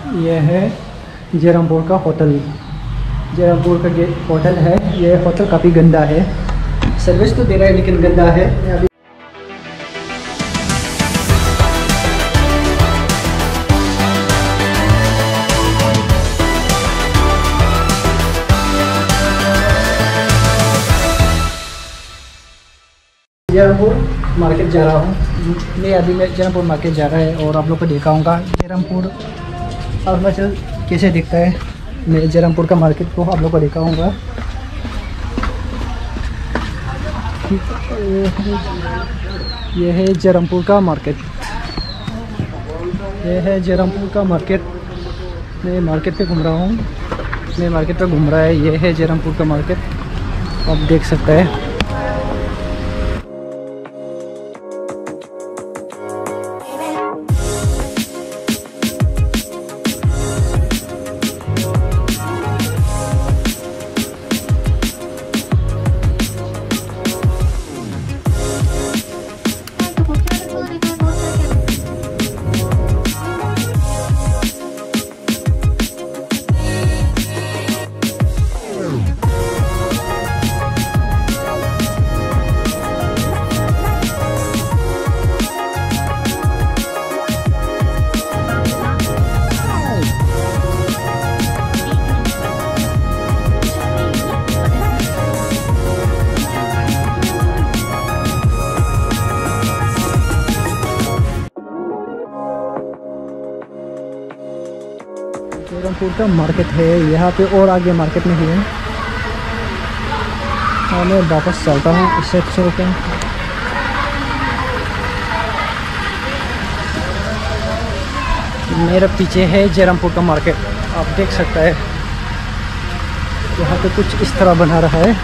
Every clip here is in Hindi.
यह है जयरामपुर का होटल। जयरामपुर का होटल है। यह होटल काफ़ी गंदा है, सर्विस तो दे रहा है लेकिन गंदा है। अभी जयरामपुर मार्केट जा रहा हूँ मैं जयरामपुर मार्केट जा रहा है और आप लोग को दिखाऊंगा जयरामपुर अरुणाचल कैसे दिखता है। मैं जयरामपुर का मार्केट को आप लोग को दिखाऊंगा। यह है जयरामपुर का मार्केट। यह है जयरामपुर का मार्केट। मैं मार्केट पे घूम रहा हूँ। यह है जयरामपुर का मार्केट, आप देख सकते हैं। जयरामपुर का मार्केट है यहाँ पे, और आगे मार्केट नहीं है। और मैं वापस चलता हूँ इससे अच्छे होते हैं। मेरे पीछे है जयरामपुर का मार्केट, आप देख सकते हैं। यहाँ पे कुछ इस तरह बना रहा है।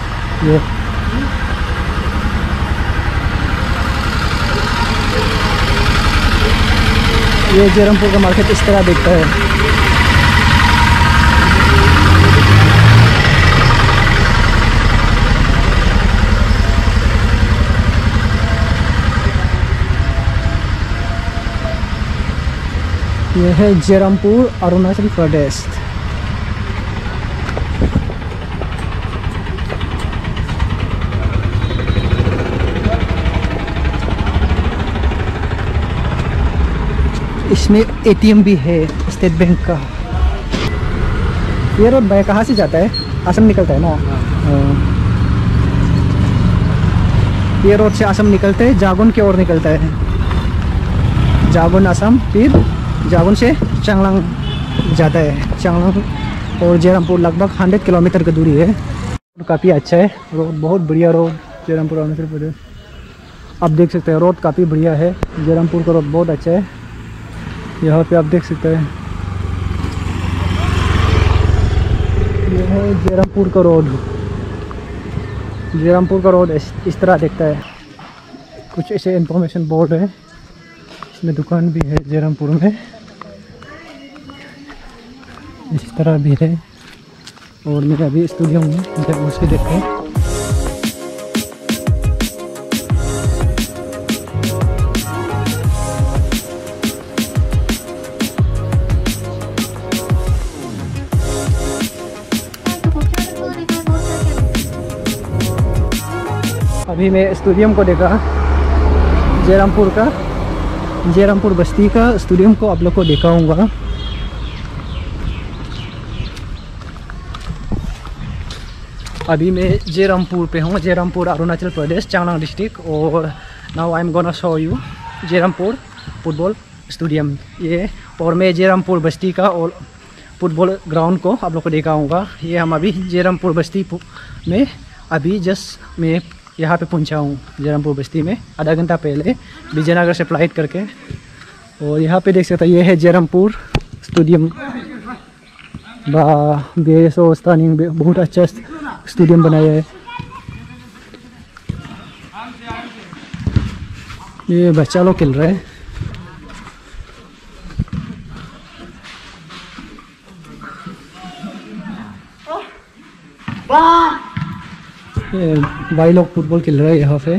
ये जयरामपुर का मार्केट इस तरह दिखता है। यह है जयरामपुर अरुणाचल प्रदेश। इसमें एटीएम भी है स्टेट बैंक का। ये रोड कहाँ से जाता है? असम निकलता है ना। ये रोड से असम निकलते है, जागुन की ओर निकलता है। जागुन असम, फिर जागुन से चांगलांग जाता है। चांगलांग और जयरामपुर लगभग 100 किलोमीटर की दूरी है। काफ़ी अच्छा है रोड, बहुत बढ़िया रोड जयरामपुर अरुणाचल प्रदेश। आप देख सकते हैं रोड काफ़ी बढ़िया है। जयरामपुर का रोड बहुत अच्छा है। यहाँ पे आप देख सकते हैं, यह है जयरामपुर का रोड। जयरामपुर का रोड इस तरह दिखता है। कुछ ऐसे इंफॉर्मेशन बोर्ड है, इसमें दुकान भी है जयरामपुर में, इस तरह भी है। और मैं अभी स्टूडियो में जब उसके देखे अभी मैं स्टेडियम को देखा, जयरामपुर बस्ती का स्टेडियम को आप लोग को दिखाऊंगा। अभी मैं जयरामपुर पे हूँ, जयरामपुर अरुणाचल प्रदेश, चांगलांग डिस्ट्रिक्ट। और now I am gonna show you Jairampur football stadium. ये और मैं जयरामपुर बस्ती का और फुटबॉल ग्राउंड को आप लोग को दिखाऊंगा। ये हम अभी जयरामपुर बस्ती में अभी जस्ट मैं यहाँ पे पहुँचा हूँ जयरामपुर बस्ती में आधा घंटा पहले विजयनगर से फ्लाइट करके। और यहाँ पे देख सकते हैं, ये है जयरामपुर स्टेडियम। बेसो स्थानीय बहुत अच्छा स्टेडियम बनाया है। ये बच्चा लोग खेल रहे हैं। ये भाई लोग फुटबॉल खेल रहे हैं यहाँ पे।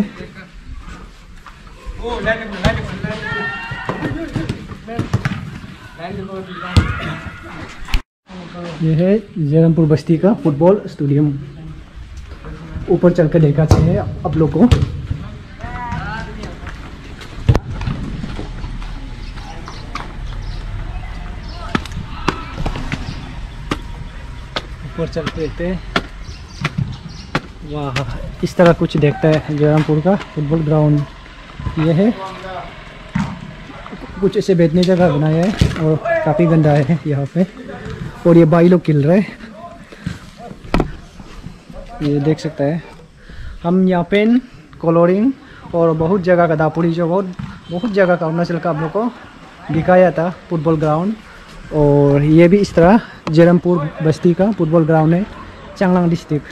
ये है जयरामपुर बस्ती का फुटबॉल स्टेडियम। ऊपर चल कर देखा चाहिए आप लोग को। ऊपर चल के देखते हैं। वाह, इस तरह कुछ देखता है जयरामपुर का फुटबॉल ग्राउंड। ये है कुछ ऐसे बैठने जगह बनाया है और काफ़ी गंदा है यहाँ पे। और ये भाई लोग खेल रहे हैं, ये देख सकता है। हम यहाँ पेन कलरिंग और बहुत जगह का दापुरी जो बहुत जगह का अरुणाचल का आप लोग को दिखाया था फुटबॉल ग्राउंड। और ये भी इस तरह जयरामपुर बस्ती का फुटबॉल ग्राउंड है, चांगलांग डिस्ट्रिक्ट।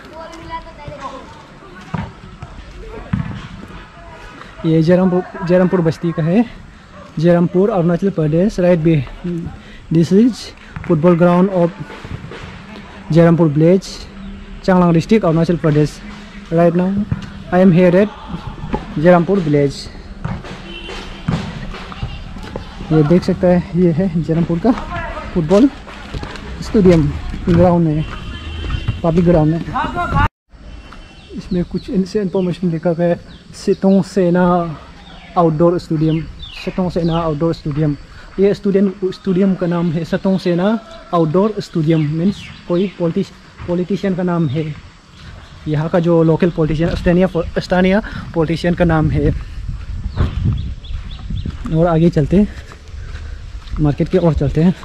ये जयरामपुर बस्ती का है, Jairampur Arunachal Pradesh. Right be this is football ground of Jairampur village, Changlang district, Arunachal Pradesh. Right now I am here at Jairampur village. ये देख सकता है, ये है जयरामपुर का फुटबॉल स्टेडियम ग्राउंड है, पब्लिक ग्राउंड है। इसमें कुछ इनसे इंफॉर्मेशन लिखा गया है, सितों सेना outdoor stadium, सतों Sena outdoor stadium. ये स्टेडियम का नाम है Setong Sena outdoor stadium. Means कोई पॉलिटिशियन का नाम है, यहाँ का जो लोकल पॉलिटिशियन स्थानीय पॉलिटिशियन का नाम है। और आगे चलते हैं, मार्केट की ओर चलते हैं।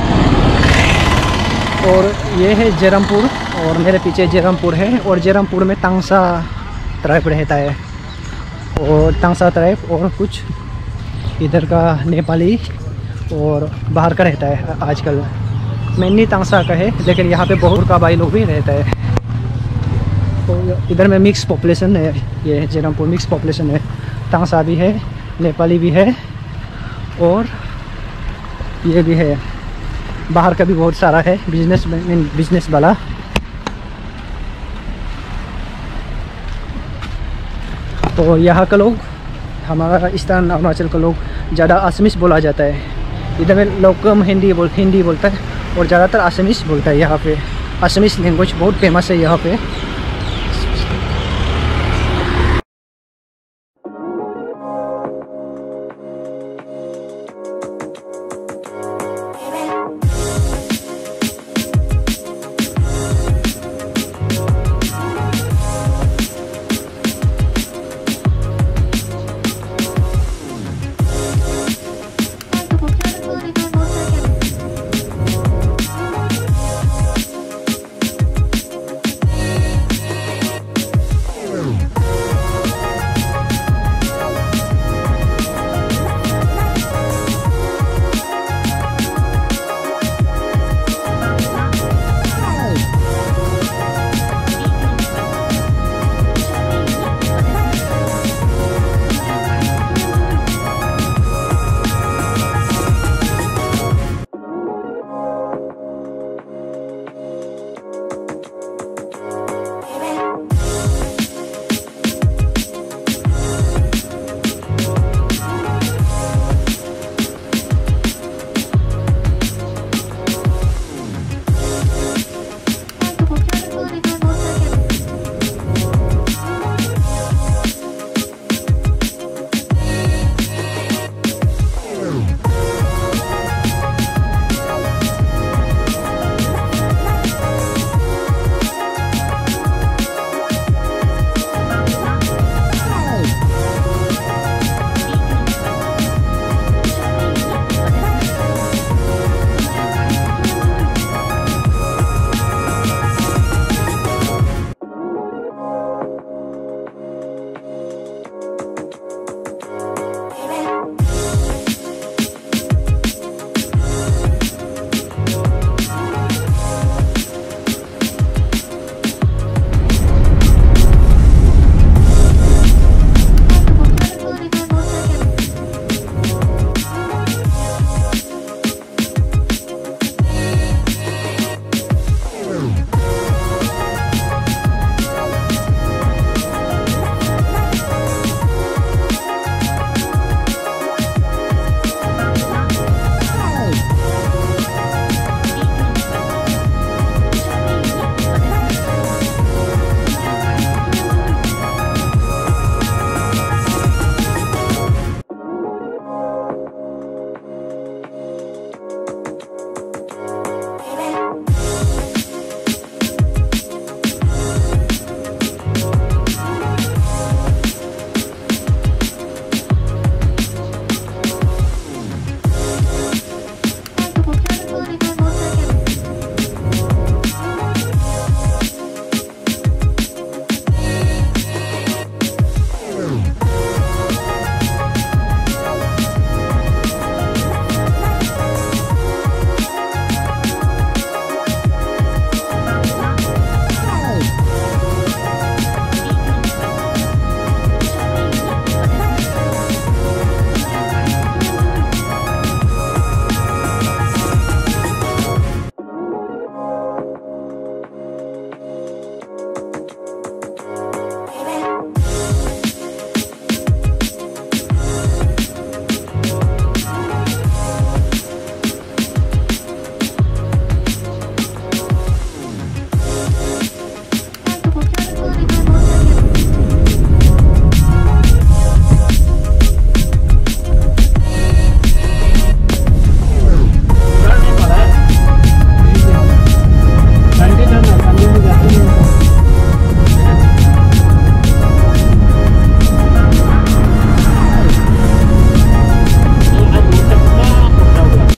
और ये है जयरामपुर और मेरे पीछे जयरामपुर है। और जयरामपुर में तांगसा ट्राइब रहता है, और तांगसा ट्राइब और कुछ इधर का नेपाली और बाहर का रहता है। आजकल मेनली तांगसा का है, लेकिन यहाँ पे बहुत का भाई लोग भी रहता है। तो इधर में मिक्स पॉपुलेशन है, ये जयरामपुर मिक्स पॉपुलेशन है। तांगसा भी है, नेपाली भी है और ये भी है, बाहर का भी बहुत सारा है, बिजनेस वाला। तो यहाँ का लोग, हमारा ईस्टर्न अरुणाचल का लोग ज़्यादा असमिस बोला जाता है। इधर में लोग कम हिंदी बोलता है और ज़्यादातर असमिस बोलता है। यहाँ पे असमिस लैंग्वेज बहुत फेमस है यहाँ पे।